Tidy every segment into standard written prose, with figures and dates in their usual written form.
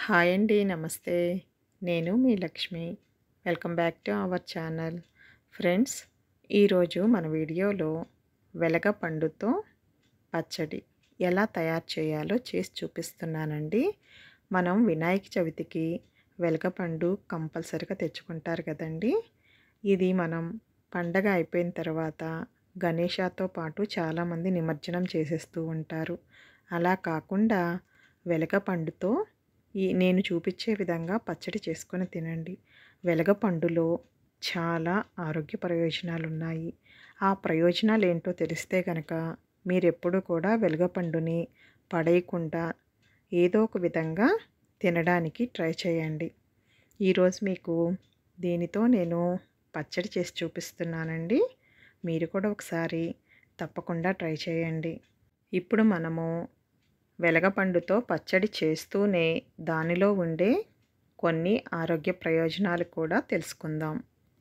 Hi అండి. నమస్తే. నేను మీ Lakshmi. Welcome back to our channel. Friends, ఈరోజు మన వీడియోలో వెలగపండుతో పచ్చడి ఎలా తయారు చేయాలో చేసి చూపిస్తున్నానండి. మనం వినాయక చవితికి వెలగపండు కంపల్సరీగా తెచ్చుకుంటారు కదండి. ఇది మనం పండగ అయిపోయిన తర్వాత గణేషతో పాటు చాలామంది నిమజ్జనం చేసేస్తూ ఉంటారు. అలా కాకుండా వెలగపండుతో నేను చూపించే విధంగా పచ్చడి చేసుకొని తినండి. వెలగపండులో చాలా ఆరోగ్య ప్రయోజనాలు ఉన్నాయి. ఆ ప్రయోజనాలు ఏంటో తెలిస్తే కనుక మీరెప్పుడు కూడా వెలగపండుని పడేయకుండా ఏదో ఒక విధంగా తినడానికి ట్రై చేయండి. ఈరోజు మీకు దీనితో నేను పచ్చడి చేసి చూపిస్తున్నానండి. మీరు కూడా ఒకసారి తప్పకుండా ట్రై చేయండి. ఇప్పుడు మనము వెలగపండుతో పచ్చడి చేస్తూనే దానిలో ఉండే కొన్ని ఆరోగ్య ప్రయోజనాలు కూడా తెలుసుకుందాం.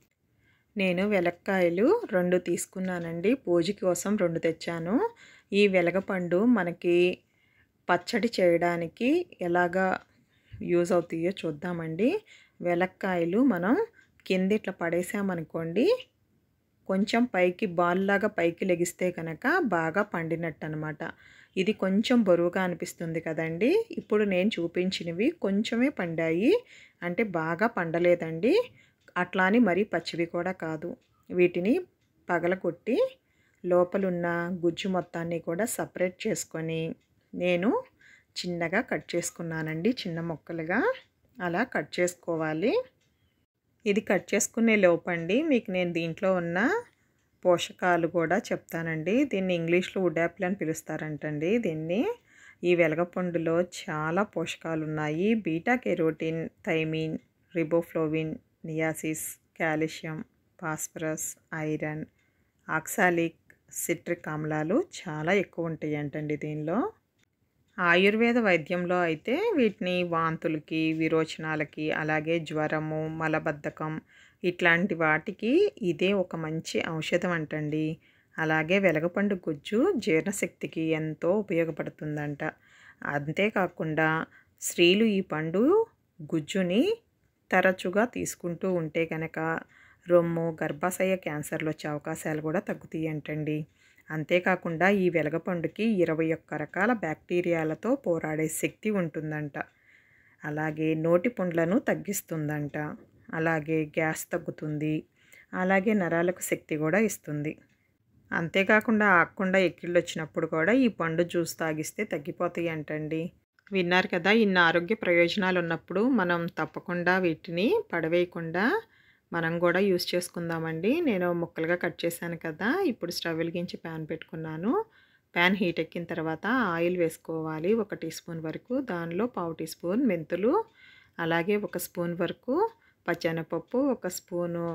నేను వెలక్కాయలు 2 తీసుకున్నానండి. పూజ కోసం 2 తెచ్చాను. ఈ వెలగపండు మనకి పచ్చడి చేయడానికి ఎలాగా యూజ్ అవుతాయో చూద్దామండి. వెలక్కాయలు మనం కింద ఇట్లా పడేసామనుకోండి, కొంచెం పైకి బాల్లాగా పైకి లెగిస్తే కనుక బాగా పండినట్టు అనమాట. ఇది కొంచెం బరువుగా అనిపిస్తుంది కదండి. ఇప్పుడు నేను చూపించినవి కొంచెమే పండాయి, అంటే బాగా పండలేదండి. అట్లా అని మరీ పచ్చివి కూడా కాదు. వీటిని పగలగొట్టి లోపలున్న గుజ్జు మొత్తాన్ని కూడా సపరేట్ చేసుకొని నేను చిన్నగా కట్ చేసుకున్నానండి. చిన్న ముక్కలుగా అలా కట్ చేసుకోవాలి. ఇది కట్ చేసుకునే లోపండి మీకు నేను దీంట్లో ఉన్న పోషకాలు కూడా చెప్తానండి. దీన్ని ఇంగ్లీష్లో వుడ్ యాపిల్ అని పిలుస్తారంటండి దీన్ని. ఈ వెలగపండులో చాలా పోషకాలు ఉన్నాయి. Beta carotene, thiamine, riboflavin, niacin, calcium, phosphorus, iron, oxalic, citric ఆమ్లాలు చాలా ఎక్కువ ఉంటాయి అంటండి దీనిలో. ఆయుర్వేద వైద్యంలో అయితే వీటిని వాంతులకి, విరోచనాలకి, అలాగే జ్వరము, మలబద్ధకం ఇట్లాంటి వాటికి ఇదే ఒక మంచి ఔషధం అంటండి. అలాగే వెలగపండు గుజ్జు జీర్ణశక్తికి ఎంతో ఉపయోగపడుతుందంట. అంతేకాకుండా స్త్రీలు ఈ పండు గుజ్జుని తరచుగా తీసుకుంటూ ఉంటే కనుక రొమ్ము, గర్భాశయ క్యాన్సర్లు వచ్చే అవకాశాలు కూడా తగ్గుతాయి అంటండి. అంతేకాకుండా ఈ వెలగపండుకి 21 రకాల బ్యాక్టీరియాలతో పోరాడే శక్తి ఉంటుందంట. అలాగే నోటి పుండ్లను తగ్గిస్తుందంట. అలాగే గ్యాస్ తగ్గుతుంది. అలాగే నరాలకు శక్తి కూడా ఇస్తుంది. అంతేకాకుండా ఆగకుండా ఎక్కిళ్ళు వచ్చినప్పుడు కూడా ఈ పండు జ్యూస్ తాగిస్తే తగ్గిపోతాయి అంటండి. విన్నారు కదా, ఇన్ని ఆరోగ్య ప్రయోజనాలు ఉన్నప్పుడు మనం తప్పకుండా వీటిని పడవేయకుండా మనం కూడా యూస్ చేసుకుందామండి. నేను ముక్కలుగా కట్ చేశాను కదా. ఇప్పుడు స్టవ్ వెలిగించి ప్యాన్ పెట్టుకున్నాను. ప్యాన్ హీట్ ఎక్కిన తర్వాత ఆయిల్ వేసుకోవాలి. 1 టీ స్పూన్ వరకు. దానిలో 1/2 టీ స్పూన్ మెంతులు, అలాగే 1 స్పూన్ వరకు పచ్చెనపప్పు, 1 స్పూను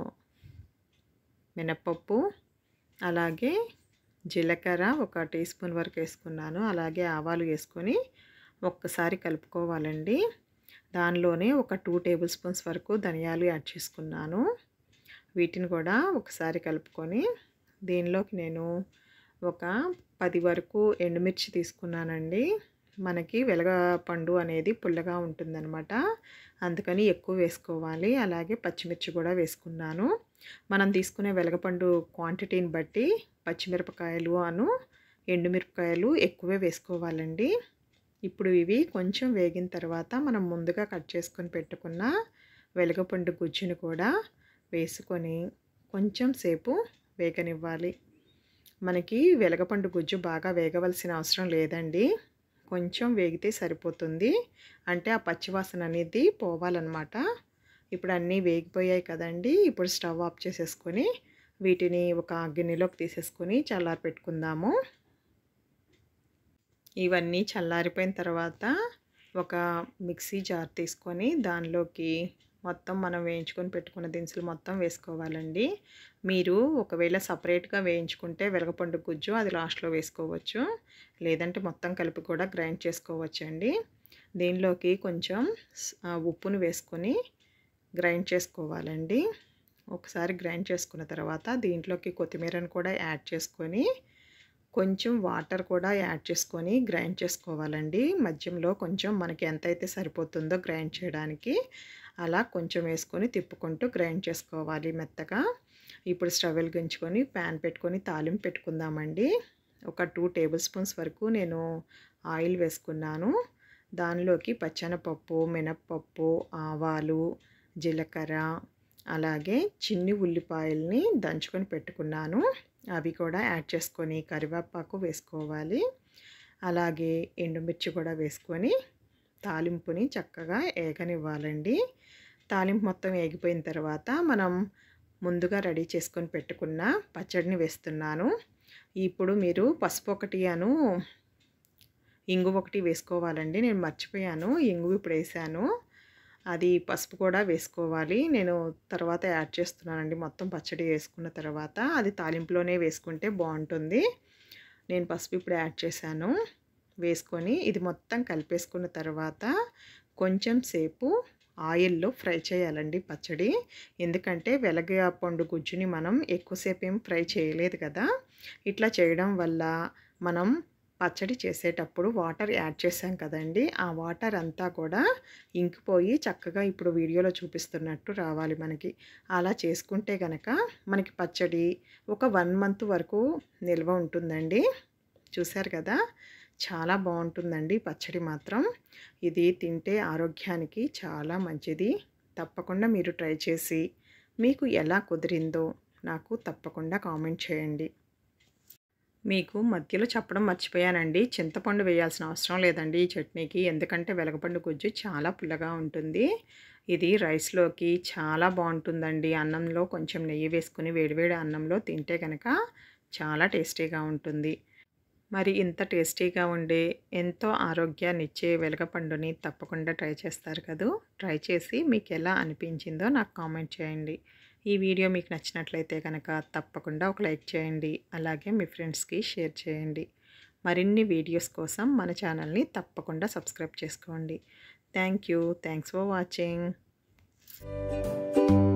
మినప్పప్పు, అలాగే జీలకర్ర 1 టీ స్పూన్ వరకు వేసుకున్నాను. అలాగే ఆవాలు వేసుకొని ఒక్కసారి కలుపుకోవాలండి. దానిలోనే 2 టేబుల్ స్పూన్స్ వరకు ధనియాలు యాడ్ చేసుకున్నాను. వీటిని కూడా ఒకసారి కలుపుకొని దీనిలోకి నేను ఒక 10 వరకు ఎండుమిర్చి తీసుకున్నానండి. మనకి వెలగపండు అనేది పుల్లగా ఉంటుందన్నమాట, అందుకని ఎక్కువ వేసుకోవాలి. అలాగే పచ్చిమిర్చి కూడా వేసుకున్నాను. మనం తీసుకునే వెలగపండు క్వాంటిటీని బట్టి పచ్చిమిరపకాయలు ఎండుమిరపకాయలు ఎక్కువే వేసుకోవాలండి. ఇప్పుడు ఇవి కొంచెం వేగిన తర్వాత మనం ముందుగా కట్ చేసుకొని పెట్టుకున్న వెలగపండు గుజ్జును కూడా వేసుకొని కొంచెం సేపు వేగనివ్వాలి. మనకి వెలగపండు గుజ్జు బాగా వేగవలసిన అవసరం లేదండి. కొంచెం వేగితే సరిపోతుంది. అంటే ఆ పచ్చివాసన అనేది పోవాలన్నమాట. ఇప్పుడు అన్నీ వేగిపోయాయి కదండి. ఇప్పుడు స్టవ్ ఆఫ్ చేసేసుకొని వీటిని ఒక గిన్నెలోకి తీసేసుకొని చల్లారి పెట్టుకుందాము. ఇవన్నీ చల్లారిపోయిన తర్వాత ఒక మిక్సీ జార్ తీసుకొని దానిలోకి మొత్తం మనం వేయించుకొని పెట్టుకున్న దినుసులు మొత్తం వేసుకోవాలండి. మీరు ఒకవేళ సపరేట్గా వేయించుకుంటే వెలగపండు గుజ్జు అది లాస్ట్లో వేసుకోవచ్చు, లేదంటే మొత్తం కలిపి కూడా గ్రైండ్ చేసుకోవచ్చండి. దీనిలోకి కొంచెం ఉప్పును వేసుకొని గ్రైండ్ చేసుకోవాలండి. ఒకసారి గ్రైండ్ చేసుకున్న తర్వాత దీంట్లోకి కొత్తిమీరను కూడా యాడ్ చేసుకొని కొంచెం వాటర్ కూడా యాడ్ చేసుకొని గ్రైండ్ చేసుకోవాలండి. మధ్యలో కొంచెం మనకి ఎంతైతే సరిపోతుందో గ్రైండ్ చేయడానికి అలా కొంచెం వేసుకొని తిప్పుకుంటూ గ్రైండ్ చేసుకోవాలి మెత్తగా. ఇప్పుడు స్టవ్ వెలిగించుకొని ప్యాన్ పెట్టుకొని తాలింపు పెట్టుకుందామండి. ఒక 2 టేబుల్ స్పూన్స్ వరకు నేను ఆయిల్ వేసుకున్నాను. దానిలోకి పచ్చెనపప్పు, మినప్పప్పు, ఆవాలు, జీలకర్ర, అలాగే చిన్ని ఉల్లిపాయల్ని దంచుకొని పెట్టుకున్నాను. అవి కూడా యాడ్ చేసుకొని కరివేపాకు వేసుకోవాలి. అలాగే ఎండుమిర్చి కూడా వేసుకొని తాలింపుని చక్కగా ఏగనివ్వాలండి. తాలింపు మొత్తం ఏగిపోయిన తర్వాత మనం ముందుగా రెడీ చేసుకొని పెట్టుకున్న పచ్చడిని వేస్తున్నాను. ఇప్పుడు మీరు పసుపు ఒకటి ఇంగువ ఒకటి వేసుకోవాలండి. నేను మర్చిపోయాను, ఇంగువ ఇప్పుడు వేసాను. అది పసుపు కూడా వేసుకోవాలి. నేను తర్వాత యాడ్ చేస్తున్నానండి. మొత్తం పచ్చడి వేసుకున్న తర్వాత అది తాలింపులోనే వేసుకుంటే బాగుంటుంది. నేను పసుపు ఇప్పుడు యాడ్ చేశాను. వేసుకొని ఇది మొత్తం కలిపేసుకున్న తర్వాత కొంచెం సేపు ఆయిల్లో ఫ్రై చేయాలండి పచ్చడి. ఎందుకంటే వెలగపండు గుజ్జుని మనం ఎక్కువసేపు ఏం ఫ్రై చేయలేదు కదా. ఇట్లా చేయడం వల్ల మనం పచ్చడి చేసేటప్పుడు వాటర్ యాడ్ చేసాం కదండి, ఆ వాటర్ అంతా కూడా ఇంకిపోయి చక్కగా ఇప్పుడు వీడియోలో చూపిస్తున్నట్టు రావాలి మనకి. అలా చేసుకుంటే గనక మనకి పచ్చడి ఒక 1 మంత్ వరకు నిల్వ ఉంటుందండి. చూశారు కదా, చాలా బాగుంటుందండి పచ్చడి మాత్రం. ఇది తింటే ఆరోగ్యానికి చాలా మంచిది. తప్పకుండా మీరు ట్రై చేసి మీకు ఎలా కుదిరిందో నాకు తప్పకుండా కామెంట్ చేయండి. మీకు మధ్యలో చెప్పడం మర్చిపోయానండి, చింతపండు వేయాల్సిన అవసరం లేదండి ఈ చట్నీకి. ఎందుకంటే వెలగపండు గుజ్జు చాలా పుల్లగా ఉంటుంది. ఇది రైస్లోకి చాలా బాగుంటుందండి. అన్నంలో కొంచెం నెయ్యి వేసుకుని వేడివేడి అన్నంలో తింటే కనుక చాలా టేస్టీగా ఉంటుంది. మరి ఇంత టేస్టీగా ఉండే ఎంతో ఆరోగ్యాన్ని ఇచ్చే వెలగపండుని తప్పకుండా ట్రై చేస్తారు కదూ. ట్రై చేసి మీకు ఎలా అనిపించిందో నాకు కామెంట్ చేయండి. ఈ వీడియో మీకు నచ్చినట్లయితే కనుక తప్పకుండా ఒక లైక్ చేయండి. అలాగే మీ ఫ్రెండ్స్కి షేర్ చేయండి. మరిన్ని వీడియోస్ కోసం మన ఛానల్ని తప్పకుండా సబ్స్క్రైబ్ చేసుకోండి. Thanks for watching.